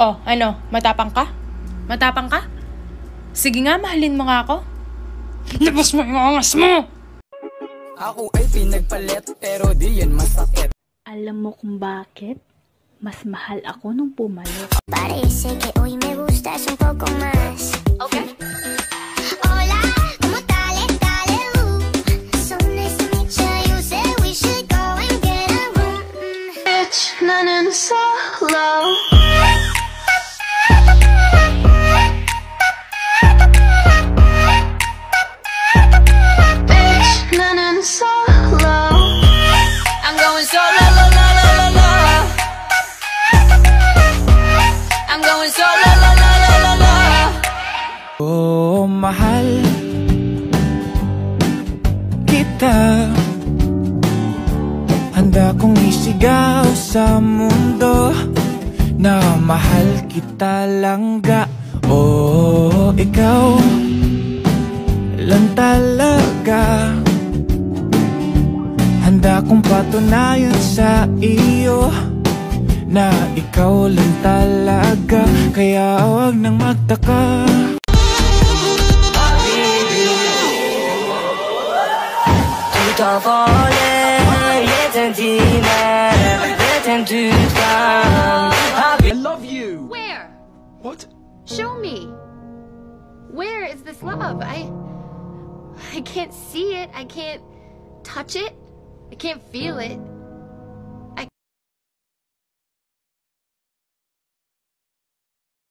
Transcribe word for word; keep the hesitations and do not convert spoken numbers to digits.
Oh, ano? Matapang ka? Matapang ka? Sige nga, mahalin mo nga ako. Labas mo yung angas mo! Ako ay pinagpalit pero di yan masakit. Alam mo kung bakit? Mas mahal ako nung pumalo. Parece que hoy me gustas un poco más. Okay. Hola, ¿cómo tal? Dale, uh. So nice to meet you. You said we should go and get a room. Bitch, 나는 solo. Bitch, 나는 solo. I'm going solo, la la la la la. I'm going solo, la la la la la. Oh, mahal kita. Handa kong isigaw sa mundo na mahal kita langga. Oh, ikaw lang talaga. Handa kong patunayan sa iyo na ikaw lang talaga. Kaya huwag nang magtaka. I love you. Where? What? Show me. Where is this love? I I can't see it. I can't touch it. I can't feel it.